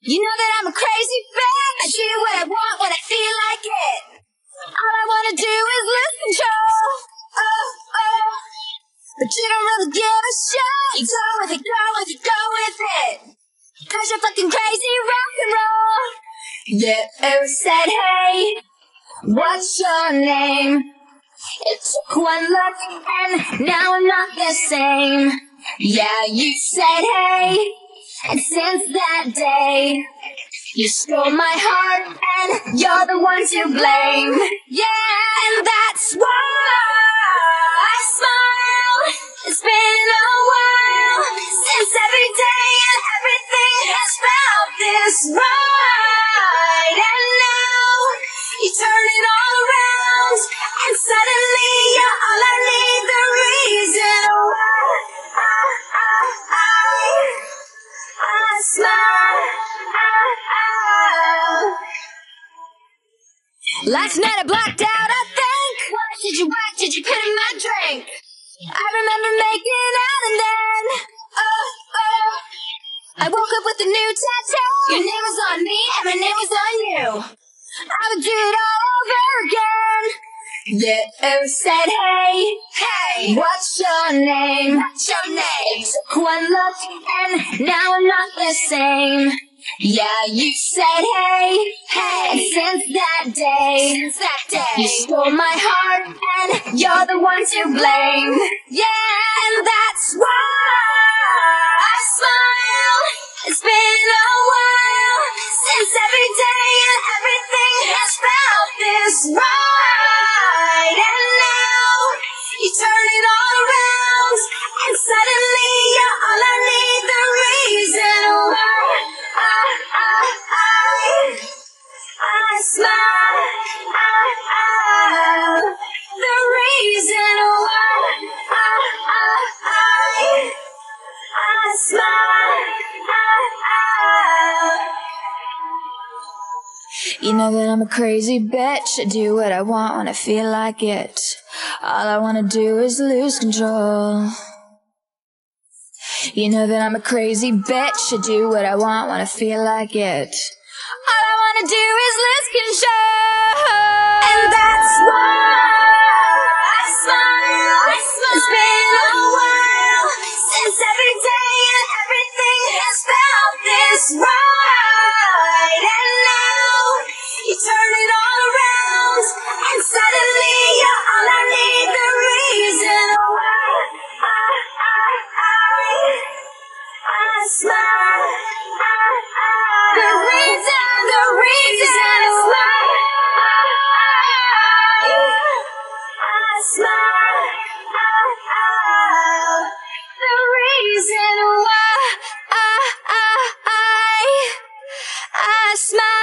You know that I'm a crazy bitch. I do what I want when I feel like it. All I wanna do is lose control. Oh, oh. But you don't really give a shit. You go with it, go with it, go with it. 'Cause you're fucking crazy rock and roll. Yeah, who said, hey, what's your name? It took one look and now I'm not the same. Yeah, you said, hey, and since that day, you stole my heart and you're the one to blame. Yeah, and that's why I smile. It's been a while since every day and everything has felt this right. And now you turn it all around and suddenly you're all I need. The reason why I smile. Last night I blacked out, I think. What did you put in my drink? I remember making out and then, I woke up with a new tattoo. Your name was on me and my name was on you. I would do it all over again. Yeah, who said, hey, what's your name? What's your name? It took one look and now I'm not the same. Yeah, you said, hey, and since that day, you stole my heart and you're the one to blame. Yeah, and that's why I smile. It's been a while since every day and everything has felt this right. And now you turn it all around and suddenly you're all I need. The reason why I smile. The reason why I smile. You know that I'm a crazy bitch. I do what I want when I feel like it. All I wanna do is lose control. You know that I'm a crazy bitch. I do what I want when I feel like it. All I wanna do is lose control. And that's why I smile. It's been a while since every day and everything has felt this right. And now you turn it all around and suddenly you're all I need. The reason why I smile. The reason why I smile. The reason why I smile.